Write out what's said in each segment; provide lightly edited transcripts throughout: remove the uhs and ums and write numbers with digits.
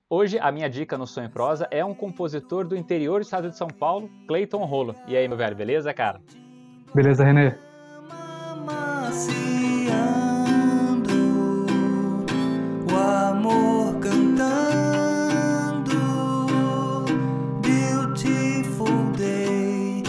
Hoje, a minha dica no Sonho em Prosa é um compositor do interior do estado de São Paulo, Cleiton Rolo. E aí, meu velho, beleza, cara? Beleza, Renê? Amaciando, o amor cantando, beautiful day,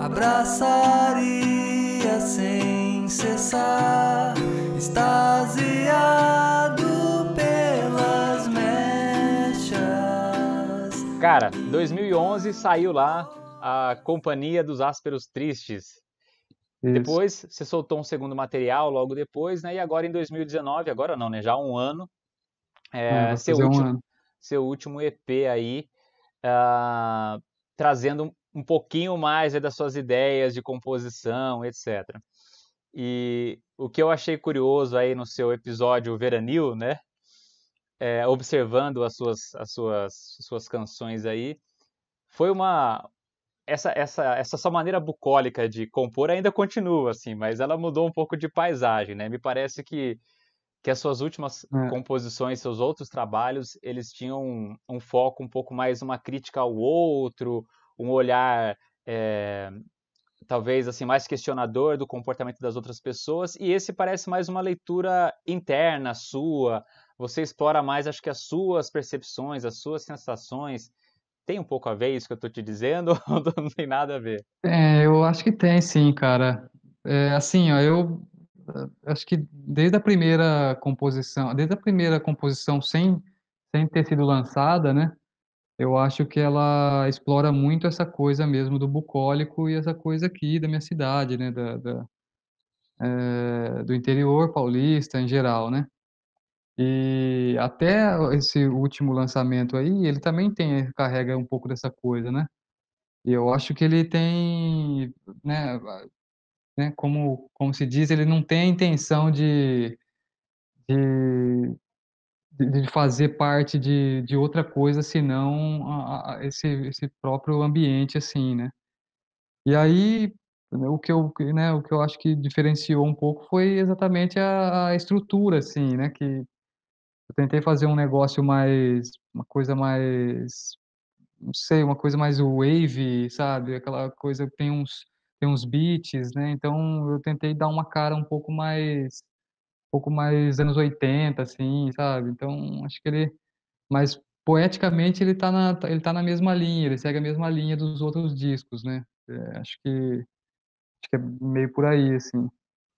abraçaria sem cessar, extasiado pelas mechas. Cara, 2011 saiu lá a Companhia dos Ásperos Tristes. Isso. Depois você soltou um segundo material logo depois, né? E agora em 2019, agora não, né? Já há um ano, Vai fazer um ano. seu último EP aí, ah, trazendo um pouquinho mais das suas ideias de composição, etc. E o que eu achei curioso aí no seu episódio Veranil, né? Observando as suas canções aí, foi essa sua maneira bucólica de compor ainda continua, assim, mas ela mudou um pouco de paisagem, né? Me parece que as suas últimas É, composições, seus outros trabalhos, eles tinham um foco um pouco mais uma crítica ao outro, um olhar é, talvez assim mais questionador do comportamento das outras pessoas, e esse parece mais uma leitura interna sua. Você explora mais, acho que as suas percepções, as suas sensações. Tem um pouco a ver isso que eu estou te dizendo ou não tem nada a ver? eu acho que tem sim, cara. Assim, ó, eu acho que desde a primeira composição sem ter sido lançada, né? Eu acho que ela explora muito essa coisa mesmo do bucólico e essa coisa aqui da minha cidade, né? Do interior paulista em geral, né? E até esse último lançamento aí, ele também carrega um pouco dessa coisa, né? E eu acho que ele tem, né, como se diz, ele não tem a intenção de de fazer parte de outra coisa senão esse próprio ambiente, assim, né. E aí, o que eu acho que diferenciou um pouco foi exatamente a estrutura, assim, né, que eu tentei fazer um negócio mais uma coisa mais, não sei, uma coisa mais wave, sabe, aquela coisa que tem uns beats, né, então eu tentei dar uma cara um pouco mais anos 80 assim, sabe. Então acho que mas poeticamente ele tá na mesma linha, ele segue a mesma linha dos outros discos, né. Acho que é meio por aí, assim.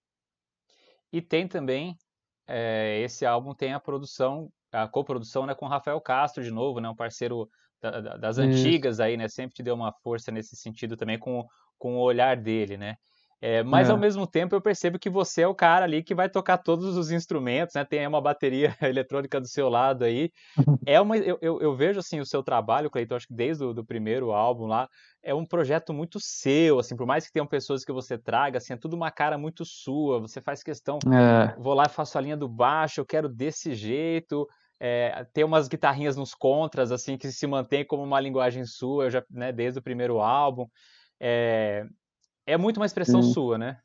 E tem também, esse álbum tem a coprodução, né, com o Rafael Castro de novo, né, um parceiro das Isso. antigas aí, né, sempre te deu uma força nesse sentido também com o olhar dele, né. Mas ao É. mesmo tempo eu percebo que você é o cara ali que vai tocar todos os instrumentos, né, tem aí uma bateria eletrônica do seu lado aí. Eu vejo assim o seu trabalho, Cleiton, acho que desde o do primeiro álbum lá, é um projeto muito seu, assim, por mais que tenham pessoas que você traga, assim, é tudo uma cara muito sua, você faz questão, É. vou lá e faço a linha do baixo, eu quero desse jeito, tem umas guitarrinhas nos contras, assim, que se mantém como uma linguagem sua, eu já, né, desde o primeiro álbum, é, é muito uma expressão Sim. sua, né?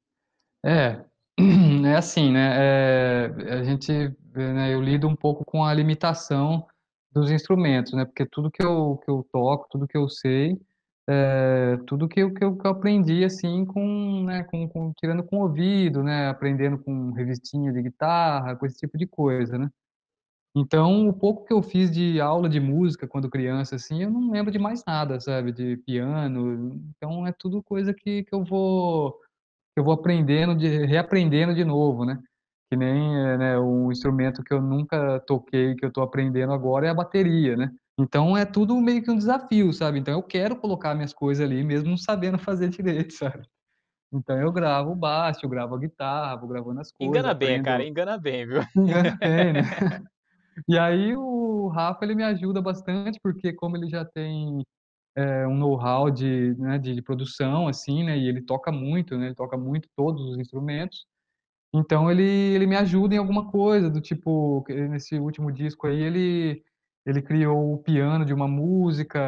É, é assim, né, a gente, né, eu lido um pouco com a limitação dos instrumentos, né, porque tudo que eu toco, tudo que eu sei, tudo que eu aprendi, assim, com, né, com tirando com o ouvido, né, aprendendo com revistinha de guitarra, com esse tipo de coisa, né. Então, o pouco que eu fiz de aula de música quando criança, assim, eu não lembro de mais nada, sabe, de piano, então é tudo coisa que eu vou aprendendo reaprendendo de novo, né. Que nem, né, um instrumento que eu nunca toquei, que eu tô aprendendo agora é a bateria, né. Então é tudo meio que um desafio, sabe. Então eu quero colocar minhas coisas ali mesmo não sabendo fazer direito, sabe. Então eu gravo o baixo, eu gravo a guitarra, vou gravando as coisas, Engana bem, cara, aprendo engana bem, viu? engana bem, né. E aí o Rafa ele me ajuda bastante, porque como ele já tem, um know-how de produção, assim, né, e ele toca muito, né, ele toca muito todos os instrumentos, então ele me ajuda em alguma coisa, do tipo, nesse último disco aí ele criou o piano de uma música,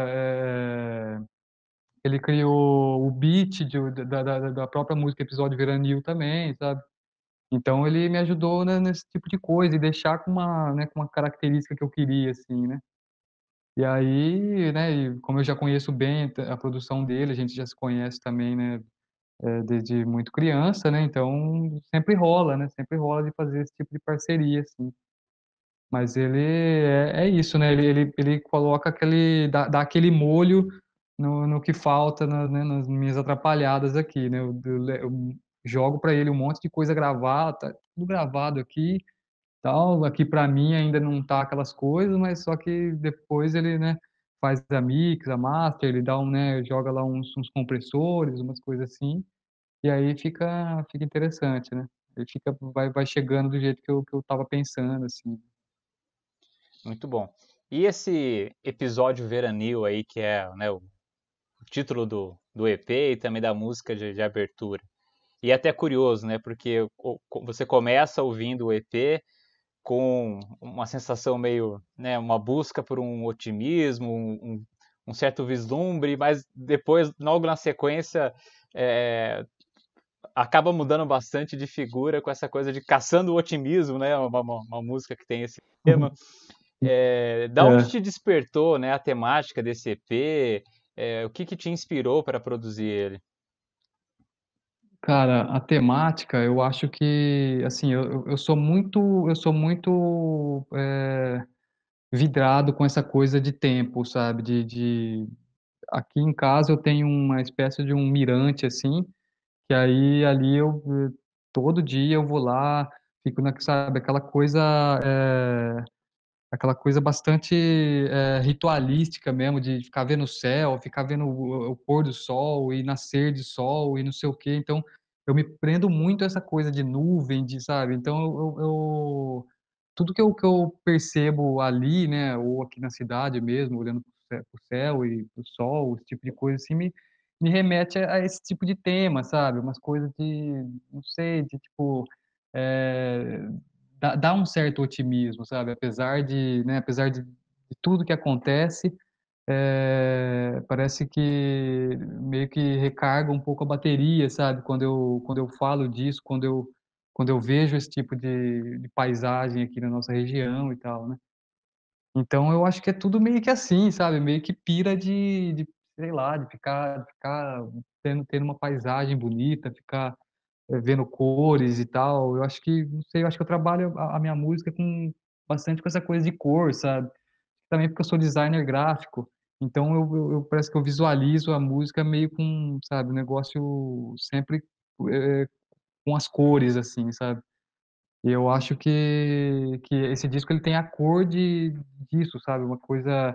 ele criou o beat da própria música Episódio Veranil também, sabe. Então ele me ajudou, né, nesse tipo de coisa e deixar com uma, né, com uma característica que eu queria, assim, né. E aí, né, e como eu já conheço bem a produção dele, a gente já se conhece também, né, desde muito criança, né, então sempre rola, né, sempre rola de fazer esse tipo de parceria, assim. Mas ele é isso, né, ele coloca aquele dá aquele molho no que falta né, nas minhas atrapalhadas aqui, né, eu jogo pra ele um monte de coisa gravada, tá tudo gravado aqui, tal, aqui pra mim ainda não tá aquelas coisas, mas só que depois ele, né, faz a mix, a master, ele dá né, joga lá uns compressores, umas coisas assim, e aí fica interessante, né. Ele vai chegando do jeito que eu estava pensando, assim. Muito bom. E esse episódio veranil aí, que é, né, o título do EP e também da música de abertura. E é até curioso, né? Porque você começa ouvindo o EP com uma sensação meio, né, uma busca por um otimismo, um certo vislumbre, mas depois, logo na sequência, é, acaba mudando bastante de figura com essa coisa de caçando o otimismo, né? Uma música que tem esse tema. Da onde É. te despertou, né, a temática desse EP? O que te inspirou para produzir ele? Cara, a temática, eu acho que, assim, eu sou muito, vidrado com essa coisa de tempo, sabe, de aqui em casa eu tenho uma espécie de um mirante, assim, que aí ali todo dia eu vou lá, fico sabe, aquela coisa bastante, ritualística mesmo, de ficar vendo o céu, ficar vendo o pôr do sol e nascer de sol e não sei o quê, então eu me prendo muito a essa coisa de nuvem, de sabe, então eu tudo que eu percebo ali, né, ou aqui na cidade mesmo, olhando para o céu e para o sol, esse tipo de coisa assim, me remete a esse tipo de tema, sabe, umas coisas de, não sei, de tipo, eh dá um certo otimismo, sabe, apesar de, né, apesar de tudo que acontece, parece que meio que recarga um pouco a bateria, sabe, quando eu falo disso, quando eu vejo esse tipo de paisagem aqui na nossa região e tal, né. Então eu acho que é tudo meio que assim, sabe, meio que pira de sei lá, de ficar tendo uma paisagem bonita, ficar vendo cores e tal, eu acho que, não sei, eu acho que eu trabalho a minha música com bastante com essa coisa de cor, sabe. Também porque eu sou designer gráfico, então eu parece que eu visualizo a música meio com, sabe, um negócio sempre, eh, com as cores, assim, sabe. E eu acho que esse disco ele tem a cor disso, sabe, uma coisa,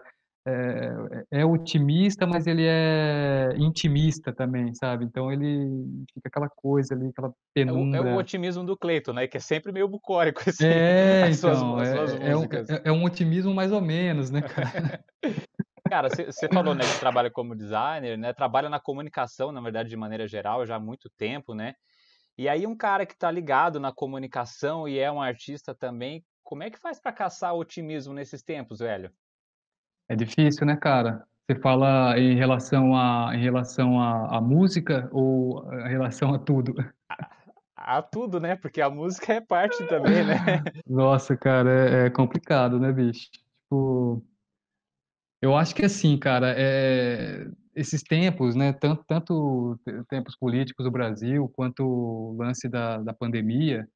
é otimista, mas ele é intimista também, sabe. Então ele fica aquela coisa ali, aquela É o penumbra. otimismo do Cleiton, né? Que é sempre meio bucólico, assim, É, as suas, então, as suas músicas. é um otimismo mais ou menos, né, cara. Cara, você falou, né, que trabalha como designer, né? Trabalha na comunicação, na verdade, de maneira geral, já há muito tempo, né? E aí um cara que está ligado na comunicação e é um artista também, como é que faz para caçar otimismo nesses tempos, velho? É difícil, né, cara? Você fala em relação à música ou em relação a tudo? A tudo, né? Porque a música é parte também, né? Nossa, cara, é complicado, né, bicho? Tipo, eu acho que assim, cara, esses tempos, né, tanto tempos políticos do Brasil, quanto o lance da pandemia,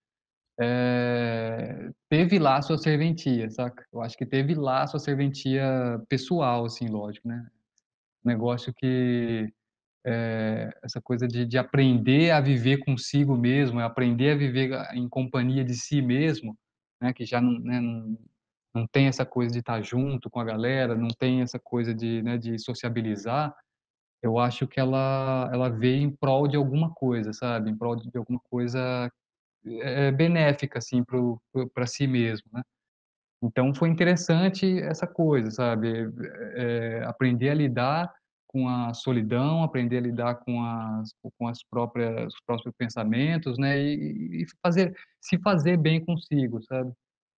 teve lá sua serventia, saca? Eu acho que teve lá sua serventia pessoal, assim, lógico, né? Negócio que essa coisa de aprender a viver consigo mesmo, aprender a viver em companhia de si mesmo, né, que já não, né, não tem essa coisa de estar junto com a galera, não tem essa coisa de, né, de sociabilizar, eu acho que ela veio em prol de alguma coisa, sabe, em prol de alguma coisa, benéfica, assim, para si mesmo, né. Então foi interessante essa coisa, sabe, aprender a lidar com a solidão, aprender a lidar com as próprias os próprios pensamentos, né, e se fazer bem consigo, sabe.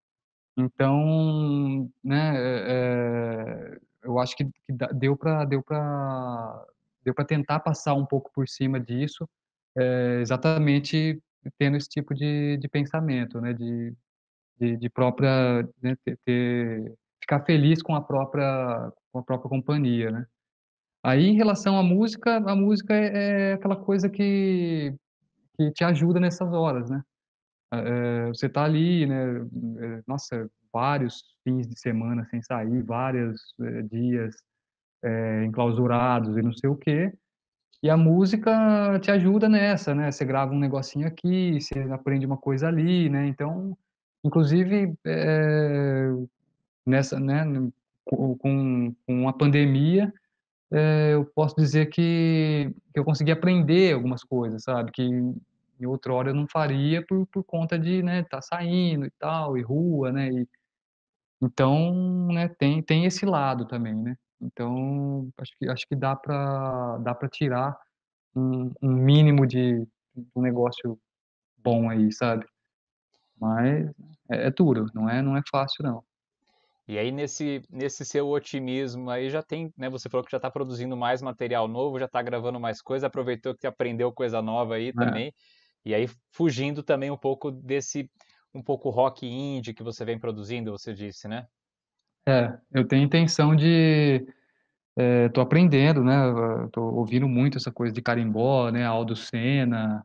Então, né, eu acho que deu para tentar passar um pouco por cima disso, exatamente tendo esse tipo de pensamento, né, de própria, né, ter ficar feliz com a própria companhia, né. Aí, em relação à música, a música é aquela coisa que te ajuda nessas horas, né. Você tá ali, né, nossa, vários fins de semana sem sair, vários, dias, enclausurados e não sei o quê, e a música te ajuda nessa, né, você grava um negocinho aqui, você aprende uma coisa ali, né, então, inclusive, nessa, né, com a pandemia, eu posso dizer que eu consegui aprender algumas coisas, sabe, que em outrora eu não faria por conta de, né, estar saindo e tal, e rua, né, e então, né, tem esse lado também, né. Então, acho que dá pra tirar um mínimo de um negócio bom aí, sabe. Mas é duro, não é fácil não. E aí nesse seu otimismo aí já tem, né, você falou que já está produzindo mais material novo, já está gravando mais coisa, aproveitou que aprendeu coisa nova aí É. também, e aí fugindo também um pouco desse um pouco rock indie que você vem produzindo, você disse, né? Eu tenho intenção de tô aprendendo, né, tô ouvindo muito essa coisa de carimbó, né, Aldo Senna,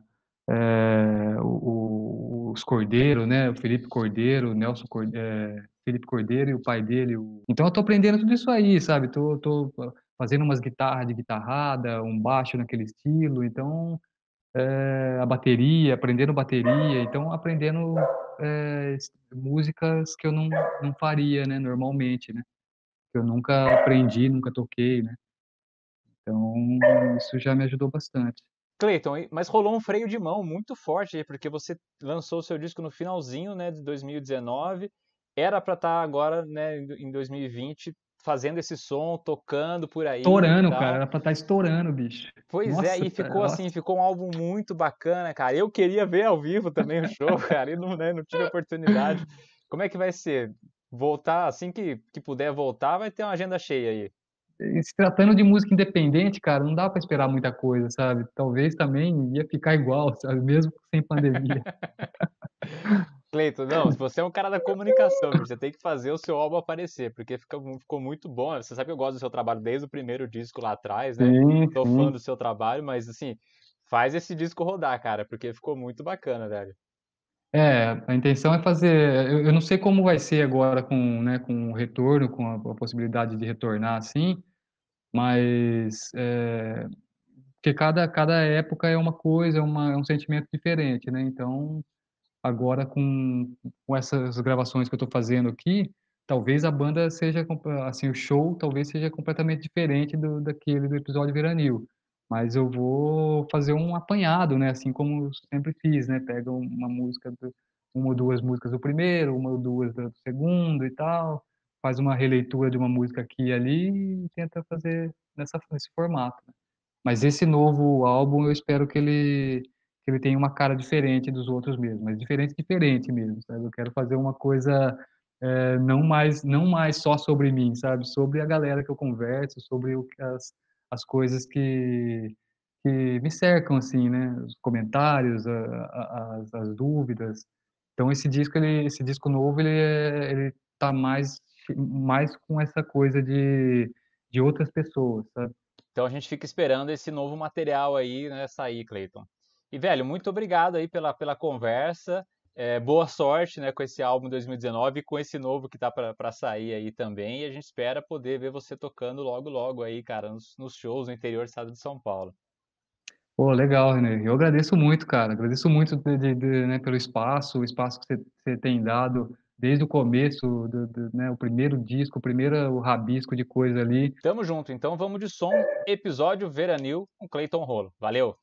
os Cordeiro, né, o Felipe Cordeiro, Felipe Cordeiro e o pai dele, então eu tô aprendendo tudo isso aí, sabe, tô fazendo umas guitarras de guitarrada, um baixo naquele estilo, então, a bateria, aprendendo bateria, então aprendendo, músicas que eu não faria, né, normalmente, né, que eu nunca aprendi, nunca toquei, né. Então, isso já me ajudou bastante. Cleiton, mas rolou um freio de mão muito forte aí, porque você lançou o seu disco no finalzinho, né, de 2019, era para estar agora, né, em 2020, fazendo esse som, tocando por aí e Estourando, cara, tal. era pra estar estourando, bicho. Pois é, Nossa, e ficou assim, nossa. ficou um álbum muito bacana, cara. Eu queria ver ao vivo também o show, cara, e não, né, não tive oportunidade. Como é que vai ser? Voltar, assim que puder voltar, vai ter uma agenda cheia aí. E se tratando de música independente, cara, não dá pra esperar muita coisa, sabe. Talvez também ia ficar igual, sabe, mesmo sem pandemia. Cleiton, não, se você é um cara da comunicação, bicho, você tem que fazer o seu álbum aparecer, porque ficou muito bom. Você sabe que eu gosto do seu trabalho desde o primeiro disco lá atrás, né? Sim, Sou fã sim. do seu trabalho, mas assim, faz esse disco rodar, cara, porque ficou muito bacana, velho. A intenção é fazer eu não sei como vai ser agora com, né, com o retorno, com a possibilidade de retornar, assim, mas, porque cada época é uma coisa, é um sentimento diferente, né, então agora com essas gravações que eu estou fazendo aqui, talvez a banda seja assim, o show talvez seja completamente diferente daquele do episódio Veranil, mas eu vou fazer um apanhado, né, assim como eu sempre fiz, né, pega uma música do 1 ou 2 músicas do primeiro, 1 ou 2 do segundo e tal, faz uma releitura de uma música aqui e ali e tenta fazer nesse formato, né. Mas esse novo álbum eu espero que ele tenha uma cara diferente dos outros mesmo, mas diferente mesmo, sabe. Eu quero fazer uma coisa, não mais só sobre mim, sabe, sobre a galera que eu converso, sobre o que as coisas que me cercam, assim, né, os comentários, as dúvidas. Então esse disco novo ele tá mais com essa coisa de outras pessoas, sabe. Então a gente fica esperando esse novo material aí, né, sair, Cleiton. E, velho, muito obrigado aí pela conversa. Boa sorte, né, com esse álbum 2019 e com esse novo que tá para sair aí também. E a gente espera poder ver você tocando logo, logo aí, cara, nos shows no interior do estado de São Paulo. Pô, legal, René. Eu agradeço muito, cara. Agradeço muito né, pelo espaço, o espaço que você tem dado desde o começo, né, o primeiro disco, o rabisco de coisa ali. Tamo junto, então vamos de som, episódio Veranil com Cleiton Rolo. Valeu!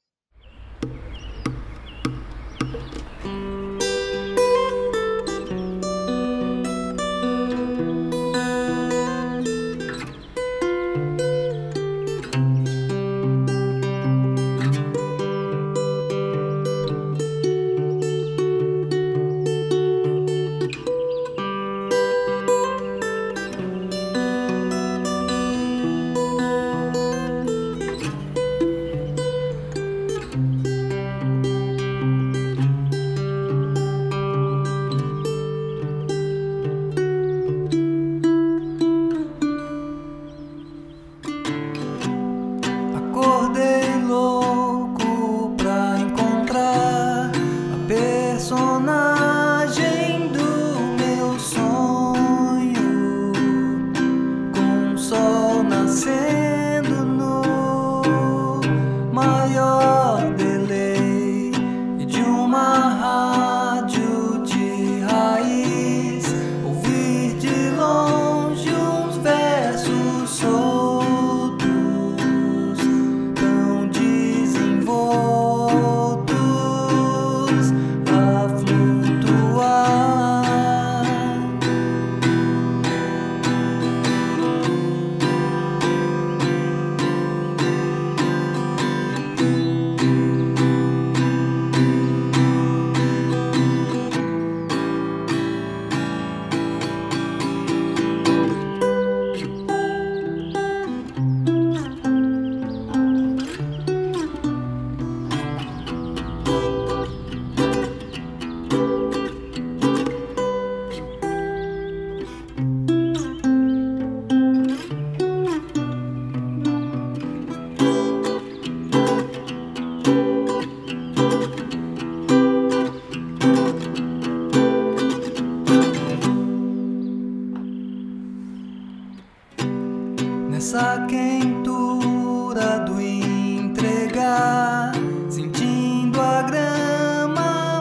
nessa quentura do entregar, sentindo a grama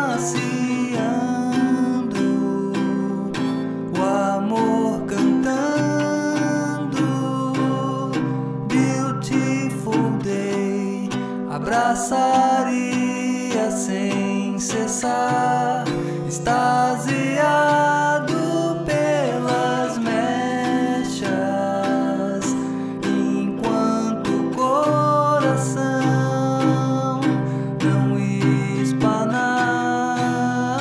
maciando, o amor cantando. Beautiful day, abraçaria sem cessar, extasiado pelas mechas, enquanto o coração não espanar.